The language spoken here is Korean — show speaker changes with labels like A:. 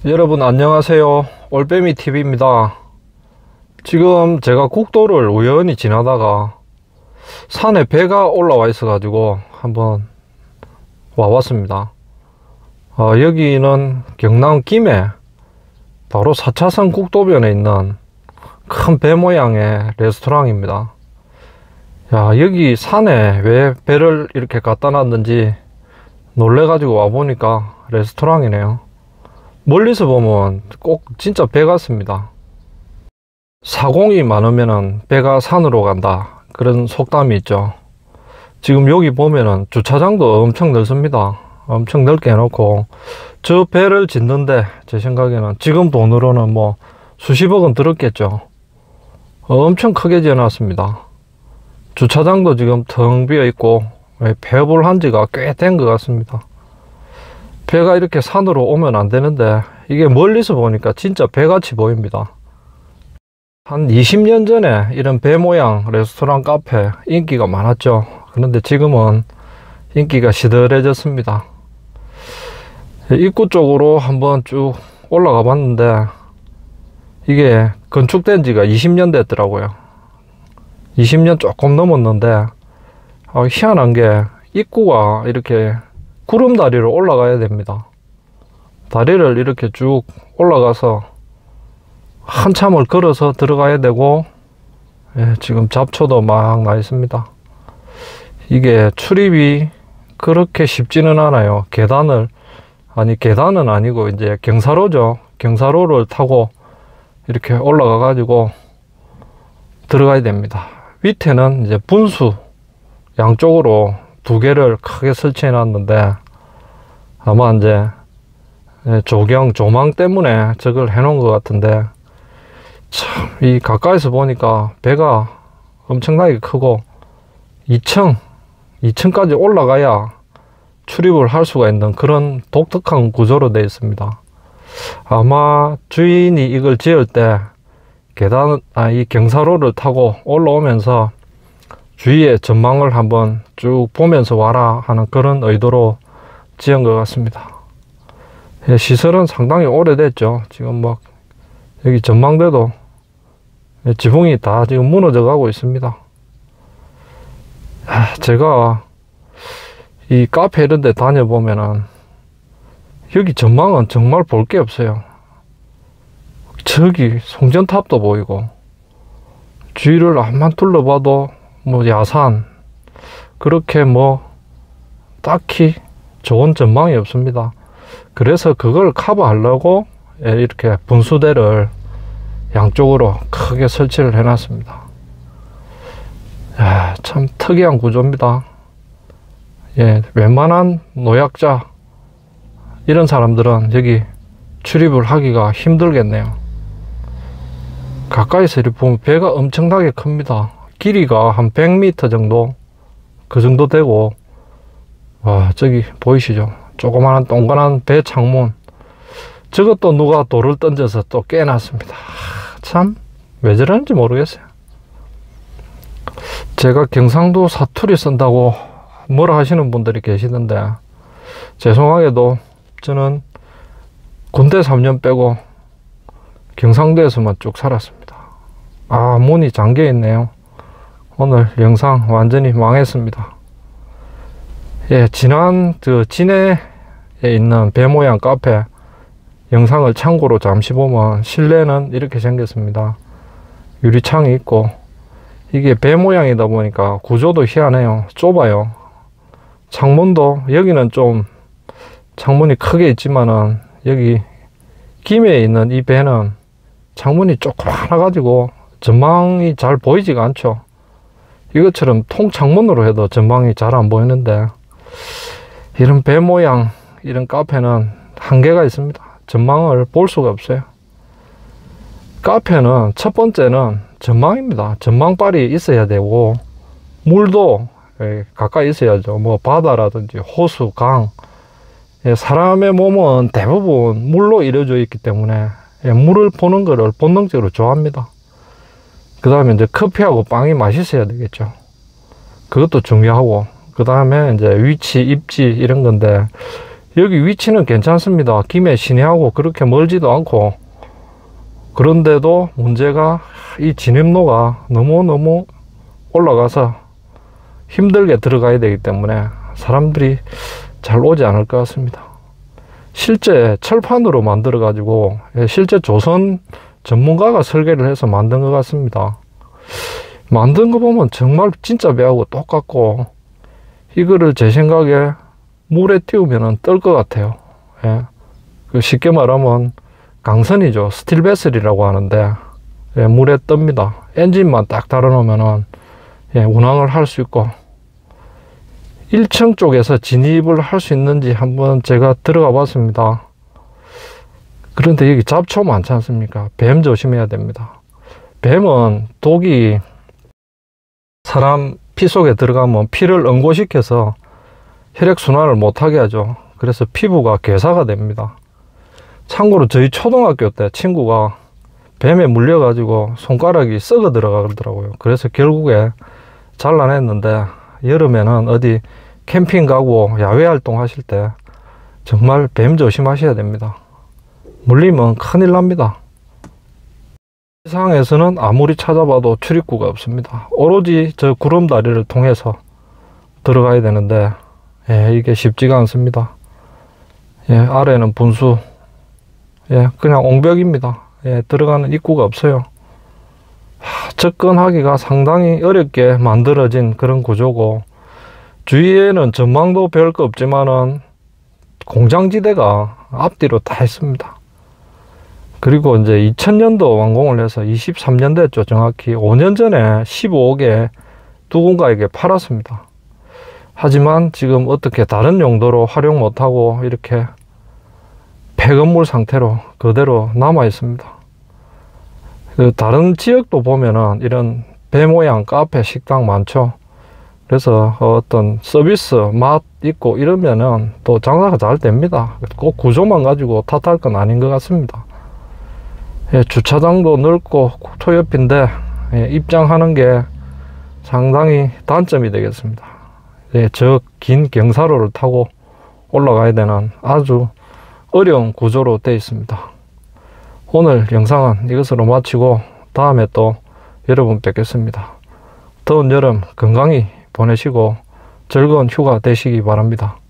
A: 여러분 안녕하세요. 올빼미 TV입니다. 지금 제가 국도를 우연히 지나다가 산에 배가 올라와 있어 가지고 한번 와봤습니다. 여기는 경남 김해 바로 4차선 국도변에 있는 큰 배 모양의 레스토랑입니다. 여기 산에 왜 배를 이렇게 갖다 놨는지 놀래 가지고 와보니까 레스토랑이네요. 멀리서 보면 꼭 진짜 배 같습니다. 사공이 많으면 배가 산으로 간다, 그런 속담이 있죠. 지금 여기 보면은 주차장도 엄청 넓습니다. 엄청 넓게 해놓고 저 배를 짓는데 제 생각에는 지금 돈으로는 뭐 수십억은 들었겠죠. 엄청 크게 지어놨습니다. 주차장도 지금 텅 비어 있고 폐업을 한 지가 꽤 된 것 같습니다. 배가 이렇게 산으로 오면 안 되는데 이게 멀리서 보니까 진짜 배같이 보입니다. 한 20년 전에 이런 배 모양 레스토랑 카페 인기가 많았죠. 그런데 지금은 인기가 시들해졌습니다. 입구 쪽으로 한번 쭉 올라가 봤는데 이게 건축된 지가 20년 됐더라고요. 20년 조금 넘었는데 희한한 게 입구가 이렇게 구름다리로 올라가야 됩니다. 다리를 이렇게 쭉 올라가서 한참을 걸어서 들어가야 되고, 지금 잡초도 막 나 있습니다. 이게 출입이 그렇게 쉽지는 않아요. 계단은 아니고 이제 경사로죠. 경사로를 타고 이렇게 올라가 가지고 들어가야 됩니다. 밑에는 이제 분수 양쪽으로 두 개를 크게 설치해 놨는데 아마 이제 조망 때문에 저걸 해 놓은 것 같은데, 참 이 가까이서 보니까 배가 엄청나게 크고 2층까지 올라가야 출입을 할 수가 있는 그런 독특한 구조로 되어 있습니다. 아마 주인이 이걸 지을 때 이 경사로를 타고 올라오면서 주위의 전망을 한번 쭉 보면서 와라 하는 그런 의도로 지은 것 같습니다. 시설은 상당히 오래됐죠. 지금 막 여기 전망대도 지붕이 다 지금 무너져 가고 있습니다. 제가 이 카페 이런 데 다녀보면은 여기 전망은 정말 볼 게 없어요. 저기 송전탑도 보이고 주위를 암만 둘러봐도 뭐 야산, 그렇게 뭐 딱히 좋은 전망이 없습니다. 그래서 그걸 커버하려고 이렇게 분수대를 양쪽으로 크게 설치를 해 놨습니다. 참 특이한 구조입니다. 웬만한 노약자 이런 사람들은 여기 출입을 하기가 힘들겠네요. 가까이서 이렇게 보면 배가 엄청나게 큽니다. 길이가 한 100m 정도, 그 정도 되고, 저기 보이시죠? 조그마한 동그란 배 창문, 저것도 누가 돌을 던져서 또 깨놨습니다. 참 왜 저러는지 모르겠어요. 제가 경상도 사투리 쓴다고 뭐라 하시는 분들이 계시던데, 죄송하게도 저는 군대 3년 빼고 경상도에서만 쭉 살았습니다. 문이 잠겨 있네요. 오늘 영상 완전히 망했습니다. 지난 진해에 있는 배 모양 카페 영상을 참고로 잠시 보면 실내는 이렇게 생겼습니다. 유리창이 있고, 이게 배 모양이다 보니까 구조도 희한해요. 좁아요. 창문도 여기는 좀 창문이 크게 있지만은 여기 김해에 있는 이 배는 창문이 조그마하 가지고 전망이 잘 보이지가 않죠. 이것처럼 통창문으로 해도 전망이 잘 안 보이는데, 이런 배 모양 이런 카페는 한계가 있습니다. 전망을 볼 수가 없어요. 카페는 첫 번째는 전망입니다. 전망발이 있어야 되고, 물도 가까이 있어야죠. 뭐 바다라든지 호수, 강, 사람의 몸은 대부분 물로 이루어져 있기 때문에 물을 보는 거를 본능적으로 좋아합니다. 그 다음에 이제 커피하고 빵이 맛있어야 되겠죠. 그것도 중요하고, 그 다음에 이제 위치, 입지 이런 건데, 여기 위치는 괜찮습니다. 김해 시내하고 그렇게 멀지도 않고, 그런데도 문제가 이 진입로가 너무너무 올라가서 힘들게 들어가야 되기 때문에 사람들이 잘 오지 않을 것 같습니다. 실제 철판으로 만들어 가지고 실제 조선 전문가가 설계를 해서 만든 것 같습니다. 만든 거 보면 정말 진짜 배하고 똑같고, 이거를 제 생각에 물에 띄우면 뜰 것 같아요. 예. 쉽게 말하면 강선이죠. 스틸 베슬이라고 하는데, 예, 물에 뜹니다. 엔진만 딱 달아놓으면은, 예, 운항을 할 수 있고, 1층 쪽에서 진입을 할 수 있는지 한번 제가 들어가 봤습니다. 그런데 여기 잡초 많지 않습니까? 뱀 조심해야 됩니다. 뱀은 독이 사람 피 속에 들어가면 피를 응고시켜서 혈액순환을 못하게 하죠. 그래서 피부가 괴사가 됩니다. 참고로 저희 초등학교 때 친구가 뱀에 물려가지고 손가락이 썩어 들어가더라고요. 그래서 결국에 잘라냈는데, 여름에는 어디 캠핑 가고 야외 활동 하실 때 정말 뱀 조심하셔야 됩니다. 물리면 큰일 납니다. 세상에서는 아무리 찾아봐도 출입구가 없습니다. 오로지 저 구름다리를 통해서 들어가야 되는데, 예, 이게 쉽지가 않습니다. 예, 아래는 분수, 예, 그냥 옹벽입니다. 예, 들어가는 입구가 없어요. 접근하기가 상당히 어렵게 만들어진 그런 구조고, 주위에는 전망도 별 거 없지만은 공장지대가 앞뒤로 다 있습니다. 그리고 이제 2000년도 완공을 해서 23년 됐죠. 정확히 5년 전에 15억에 누군가에게 팔았습니다. 하지만 지금 어떻게 다른 용도로 활용 못하고 이렇게 폐건물 상태로 그대로 남아 있습니다. 다른 지역도 보면은 이런 배 모양 카페 식당 많죠. 그래서 어떤 서비스 맛 있고 이러면은 또 장사가 잘 됩니다. 꼭 구조만 가지고 탓할 건 아닌 것 같습니다. 예, 주차장도 넓고 국토 옆인데, 예, 입장하는 게 상당히 단점이 되겠습니다. 예, 저 긴 경사로를 타고 올라가야 되는 아주 어려운 구조로 되어 있습니다. 오늘 영상은 이것으로 마치고 다음에 또 여러분 뵙겠습니다. 더운 여름 건강히 보내시고 즐거운 휴가 되시기 바랍니다.